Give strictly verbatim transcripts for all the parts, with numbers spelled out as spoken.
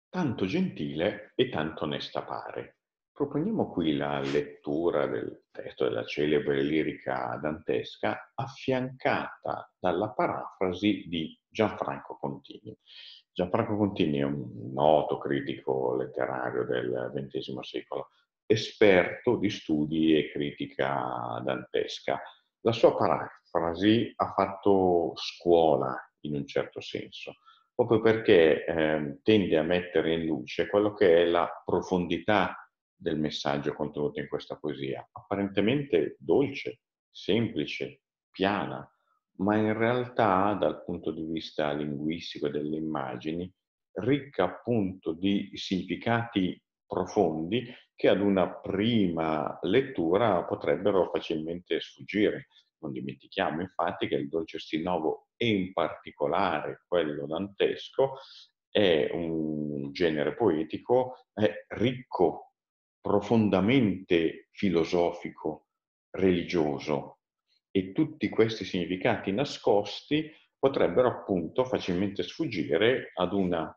Tanto gentile e tanto onesta pare. Proponiamo qui la lettura del testo della celebre lirica dantesca, affiancata dalla parafrasi di Gianfranco Contini. Gianfranco Contini è un noto critico letterario del ventesimo secolo, esperto di studi e critica dantesca. La sua parafrasi ha fatto scuola in un certo senso, proprio perché ehm, tende a mettere in luce quello che è la profondità del messaggio contenuto in questa poesia, apparentemente dolce, semplice, piana, ma in realtà dal punto di vista linguistico e delle immagini, ricca appunto di significati profondi che ad una prima lettura potrebbero facilmente sfuggire. Non dimentichiamo infatti che il dolce stil novo, e in particolare quello dantesco, è un genere poetico eh, ricco, profondamente filosofico, religioso, e tutti questi significati nascosti potrebbero appunto facilmente sfuggire ad una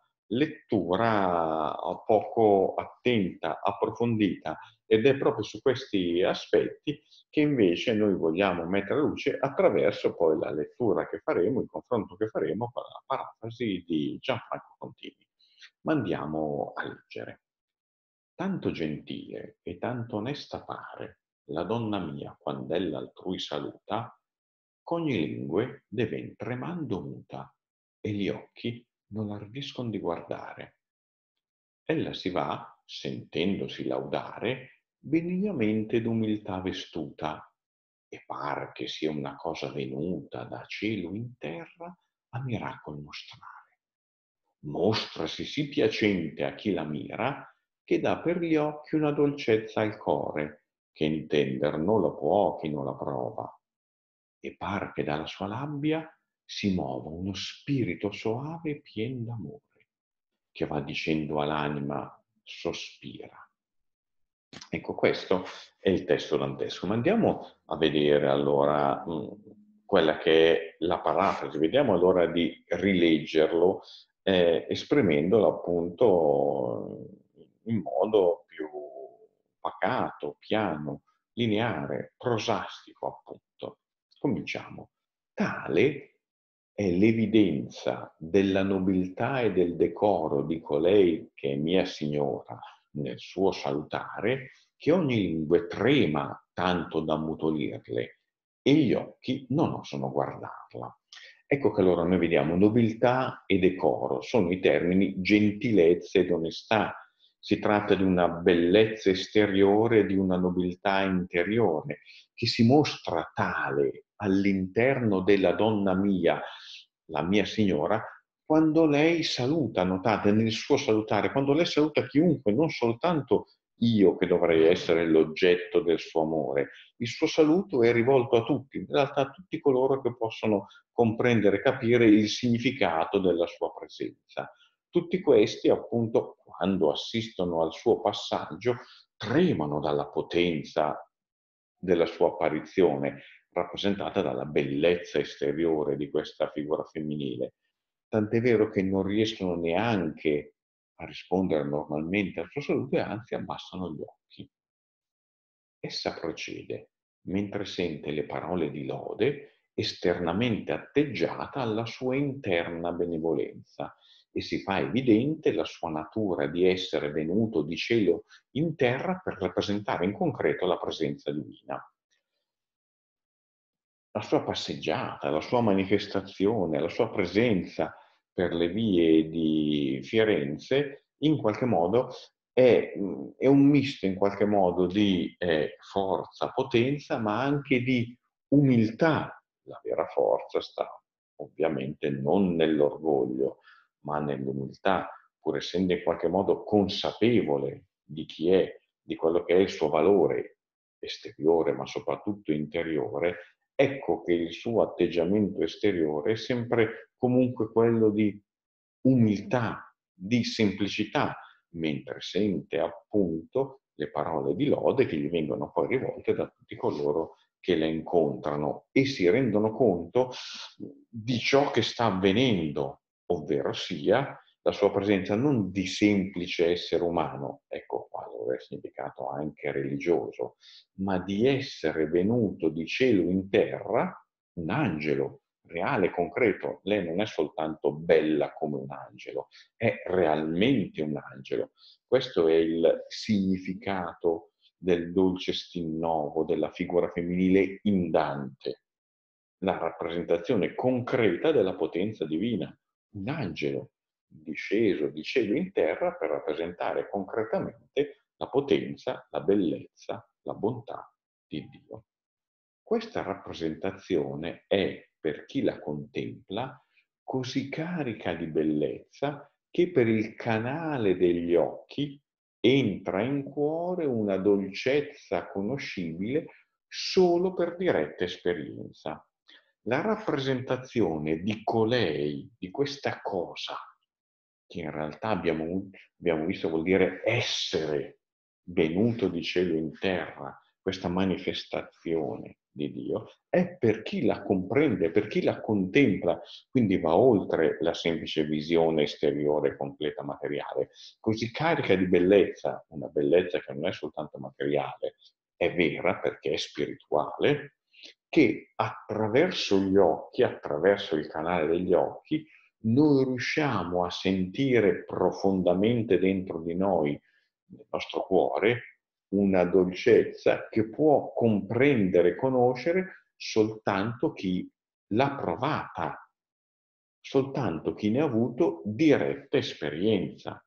lettura poco attenta, approfondita, ed è proprio su questi aspetti che invece noi vogliamo mettere a luce attraverso poi la lettura che faremo, il confronto che faremo con la parafrasi di Gianfranco Contini. Ma andiamo a leggere. Tanto gentile e tanto onesta pare la donna mia quand'ella altrui saluta, ch'ogni lingue deven tremando muta, e gli occhi non ardiscon di guardare. Ella si va, sentendosi laudare, benignamente d'umiltà vestuta, e par che sia una cosa venuta da cielo in terra a miracol mostrare. Mostrasi sì piacente a chi la mira, che dà per gli occhi una dolcezza al core, che intender non la può chi non la prova. E par che dalla sua labbia si muova uno spirito soave pien d'amore, che va dicendo all'anima sospira. Ecco, questo è il testo dantesco. Ma andiamo a vedere allora mh, quella che è la parafrasi. Vediamo allora di rileggerlo, eh, esprimendolo appunto in modo più pacato, piano, lineare, prosastico appunto. Cominciamo. Tale è l'evidenza della nobiltà e del decoro di colei che è mia signora nel suo salutare, che ogni lingue trema tanto da mutolirle, e gli occhi non osano guardarla. Ecco che allora noi vediamo nobiltà e decoro, sono i termini gentilezza ed onestà. Si tratta di una bellezza esteriore, di una nobiltà interiore, che si mostra tale all'interno della donna mia, la mia signora, quando lei saluta, notate, nel suo salutare, quando lei saluta chiunque, non soltanto io che dovrei essere l'oggetto del suo amore. Il suo saluto è rivolto a tutti, in realtà a tutti coloro che possono comprendere e capire il significato della sua presenza. Tutti questi, appunto, quando assistono al suo passaggio, tremano dalla potenza della sua apparizione, rappresentata dalla bellezza esteriore di questa figura femminile. Tant'è vero che non riescono neanche a rispondere normalmente al suo saluto, e anzi abbassano gli occhi. Essa procede, mentre sente le parole di lode, esternamente atteggiata alla sua interna benevolenza, e si fa evidente la sua natura di essere venuto di cielo in terra per rappresentare in concreto la presenza divina. La sua passeggiata, la sua manifestazione, la sua presenza per le vie di Firenze, in qualche modo è, mh, è un misto in qualche modo di eh, forza, potenza, ma anche di umiltà. La vera forza sta ovviamente non nell'orgoglio, ma nell'umiltà, pur essendo in qualche modo consapevole di chi è, di quello che è il suo valore esteriore, ma soprattutto interiore. Ecco che il suo atteggiamento esteriore è sempre comunque quello di umiltà, di semplicità, mentre sente appunto le parole di lode che gli vengono poi rivolte da tutti coloro che la incontrano e si rendono conto di ciò che sta avvenendo, ovvero sia la sua presenza non di semplice essere umano, ecco qua dove è significato anche religioso, ma di essere venuto di cielo in terra un angelo reale, concreto. Lei non è soltanto bella come un angelo, è realmente un angelo. Questo è il significato del Dulcis in Novo, della figura femminile in Dante, la rappresentazione concreta della potenza divina, un angelo disceso di cielo in terra per rappresentare concretamente la potenza, la bellezza, la bontà di Dio. Questa rappresentazione è, per chi la contempla, così carica di bellezza che per il canale degli occhi entra in cuore una dolcezza conoscibile solo per diretta esperienza. La rappresentazione di colei, di questa cosa, che in realtà abbiamo, abbiamo visto vuol dire essere venuto di cielo in terra, questa manifestazione di Dio, è per chi la comprende, per chi la contempla, quindi va oltre la semplice visione esteriore completa materiale, così carica di bellezza, una bellezza che non è soltanto materiale, è vera perché è spirituale, che attraverso gli occhi, attraverso il canale degli occhi, noi riusciamo a sentire profondamente dentro di noi, nel nostro cuore, una dolcezza che può comprendere e conoscere soltanto chi l'ha provata, soltanto chi ne ha avuto diretta esperienza.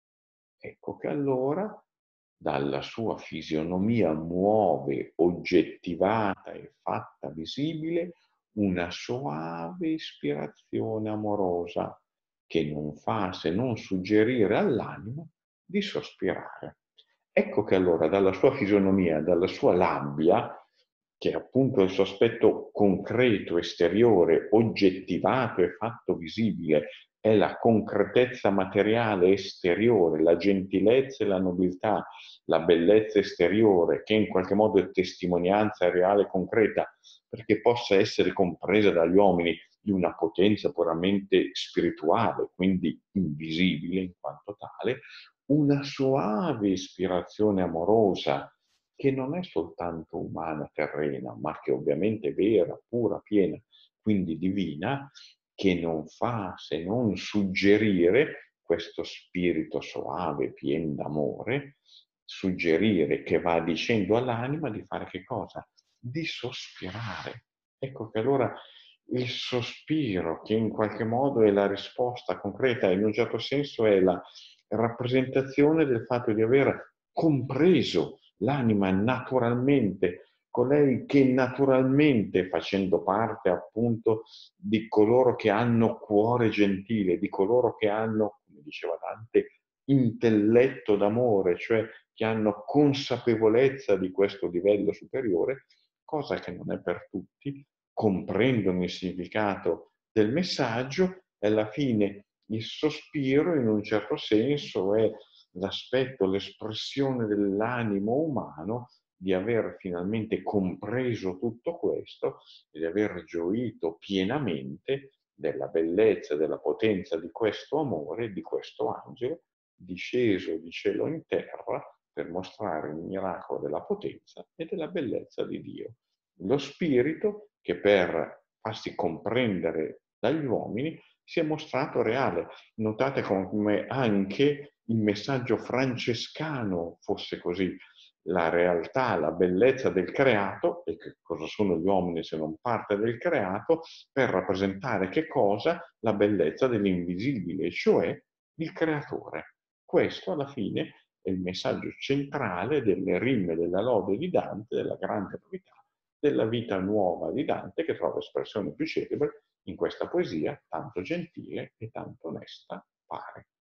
Ecco che allora dalla sua fisionomia muove, oggettivata e fatta visibile, una soave ispirazione amorosa che non fa se non suggerire all'anima di sospirare. Ecco che allora dalla sua fisionomia, dalla sua labbia, che è appunto il suo aspetto concreto, esteriore, oggettivato e fatto visibile, è la concretezza materiale esteriore, la gentilezza e la nobiltà, la bellezza esteriore, che in qualche modo è testimonianza reale e concreta, perché possa essere compresa dagli uomini di una potenza puramente spirituale, quindi invisibile in quanto tale, una soave ispirazione amorosa, che non è soltanto umana, terrena, ma che ovviamente è vera, pura, piena, quindi divina, che non fa se non suggerire questo spirito soave, pieno d'amore, suggerire che va dicendo all'anima di fare che cosa? Di sospirare. Ecco che allora il sospiro, che in qualche modo è la risposta concreta, in un certo senso è la rappresentazione del fatto di aver compreso l'anima naturalmente, colei che naturalmente, facendo parte appunto di coloro che hanno cuore gentile, di coloro che hanno, come diceva Dante, intelletto d'amore, cioè che hanno consapevolezza di questo livello superiore, cosa che non è per tutti, comprendono il significato del messaggio e alla fine il sospiro in un certo senso è l'aspetto, l'espressione dell'animo umano di aver finalmente compreso tutto questo e di aver gioito pienamente della bellezza e della potenza di questo amore, di questo angelo, disceso di cielo in terra per mostrare il miracolo della potenza e della bellezza di Dio. Lo spirito che per farsi comprendere dagli uomini si è mostrato reale. Notate come anche il messaggio francescano fosse così. La realtà, la bellezza del creato, e che cosa sono gli uomini se non parte del creato, per rappresentare che cosa? La bellezza dell'invisibile, cioè il creatore. Questo alla fine è il messaggio centrale delle rime della lode di Dante, della grande novità della vita nuova di Dante, che trova espressione più celebre in questa poesia tanto gentile e tanto onesta pare.